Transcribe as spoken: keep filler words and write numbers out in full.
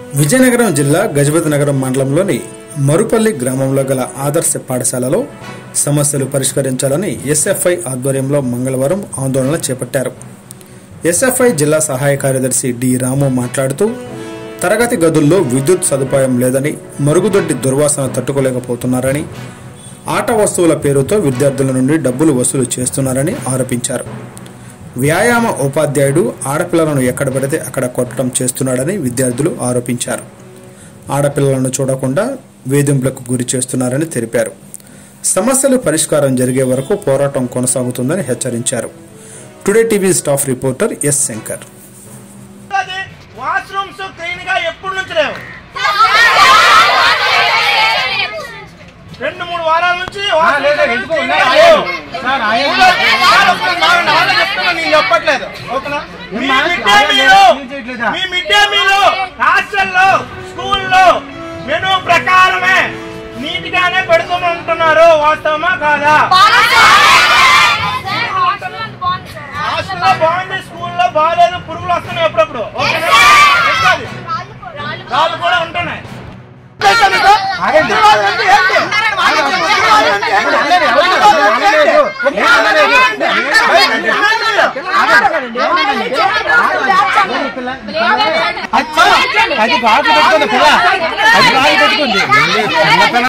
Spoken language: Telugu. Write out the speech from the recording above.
విజయనగరం జిల్లా గజపతి నగరం మండలంలోని మరుపల్లి గ్రామంలో గల ఆదర్శ పాఠశాలలో సమస్యలు పరిష్కరించాలని ఎస్ఎఫ్ఐ ఆధ్వర్యంలో మంగళవారం ఆందోళన చేపట్టారు. ఎస్ఎఫ్ఐ జిల్లా సహాయ కార్యదర్శి డి రాము మాట్లాడుతూ తరగతి గదుల్లో విద్యుత్ సదుపాయం లేదని, మరుగుదొడ్డి దుర్వాసన తట్టుకోలేకపోతున్నారని, ఆట వస్తువుల పేరుతో విద్యార్థుల నుండి డబ్బులు వసూలు చేస్తున్నారని ఆరోపించారు. వ్యాయామ ఉపాధ్యాయుడు ఆడపిల్లలను ఎక్కడ పడితే అక్కడ కొట్టడం చేస్తున్నాడని విద్యార్థులు ఆరోపించారు. ఆడపిల్లలను చూడకుండా వేధింపులకు గురి చేస్తున్నారని తెలిపారు. సమస్యలు పరిష్కారం జరిగే వరకు పోరాటం కొనసాగుతుందని హెచ్చరించారు. Today TV staff reporter S Shankar. రెండు మూడు వారాల నుంచి చెప్పట్లేదు. మీ మిడ్ డే మీల్ హాస్టల్లో స్కూల్లో మెనూ ప్రకారమే నీట్ గానే పెడుతుంటున్నారు. వాస్తవమా కాదా? హాస్టల్లో బాగుంది, స్కూల్లో బాగాలేదు, పురుగులు వస్తున్నాయి ఎప్పుడప్పుడు. రాళ్ళు కూడా ఉంటున్నాయి. అది బాగా పెట్టుకుంది పిల్ల, అది బాగా పెట్టుకుంది.